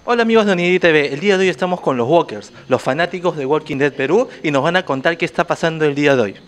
Hola amigos de Onigiri TV, el día de hoy estamos con los Walkers, los fanáticos de Walking Dead Perú, y nos van a contar qué está pasando el día de hoy.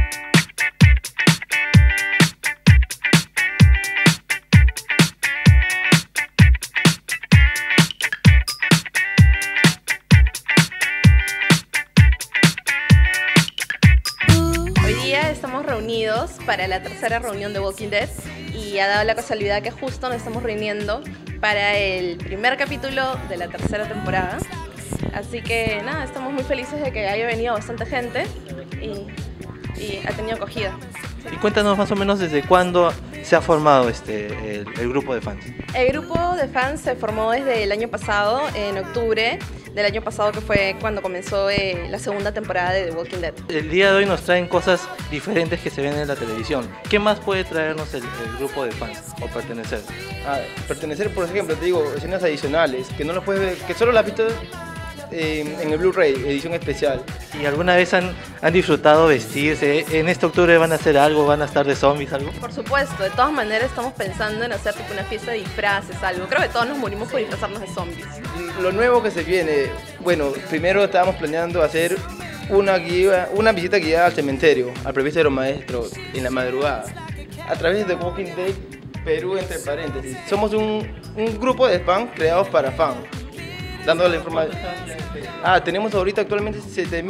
Hoy día estamos reunidos para la tercera reunión de Walking Dead y ha dado la casualidad que justo nos estamos reuniendo para el primer capítulo de la tercera temporada. Así que nada, estamos muy felices de que haya venido bastante gente y ha tenido acogida. Y cuéntanos más o menos desde cuándo se ha formado el grupo de fans. El grupo de fans se formó desde el año pasado, en octubre del año pasado, que fue cuando comenzó la segunda temporada de The Walking Dead. El día de hoy nos traen cosas diferentes que se ven en la televisión. ¿Qué más puede traernos el grupo de fans o pertenecer? Pertenecer, por ejemplo, te digo, escenas adicionales, que no las puedes ver, que solo las has visto en el Blu-ray, edición especial. ¿Y alguna vez han disfrutado vestirse? ¿En este octubre van a hacer algo? ¿Van a estar de zombies, algo? Por supuesto, de todas maneras estamos pensando en hacer tipo una fiesta de disfraces, algo. Creo que todos nos morimos por disfrazarnos de zombies. Lo nuevo que se viene, bueno, primero estábamos planeando hacer una visita guiada al cementerio, al presbítero maestro, en la madrugada, a través de Walking Dead Perú, entre paréntesis. Somos un grupo de fans creados para fans, dándole información. Tenemos ahorita actualmente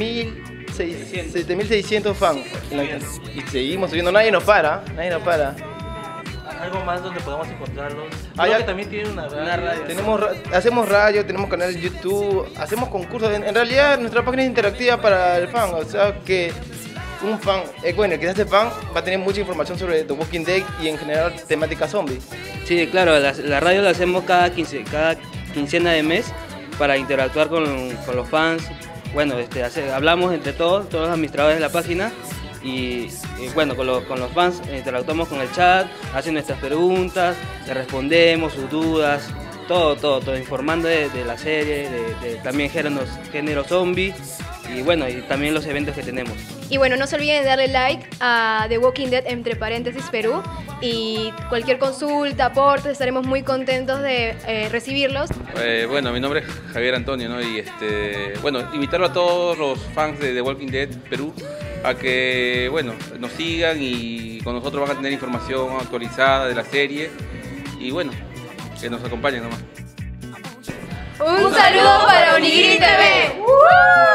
7.600 fans y seguimos subiendo, nadie nos para. ¿Algo más donde podamos encontrarlos? Ya que también tienen una radio. Hacemos radio, tenemos canal de YouTube, hacemos concursos. En realidad nuestra página es interactiva para el fan, o sea que un fan, bueno, el que se hace fan va a tener mucha información sobre The Walking Dead y en general temática zombie. Sí, claro, la radio la hacemos cada quincena de mes para interactuar con los fans. Bueno, hablamos entre todos los administradores de la página y bueno, con los fans interactuamos con el chat, hacen nuestras preguntas, le respondemos sus dudas, todo informando de la serie, de también género zombie y bueno, y también los eventos que tenemos. Y bueno, no se olviden de darle like a The Walking Dead entre paréntesis Perú, y cualquier consulta, aporte, estaremos muy contentos de recibirlos. Bueno, mi nombre es Javier Antonio, ¿no? Y bueno, invitarlo a todos los fans de The Walking Dead Perú a que, bueno, nos sigan y con nosotros van a tener información actualizada de la serie y bueno, que nos acompañen nomás. Un saludo para Onigiri TV.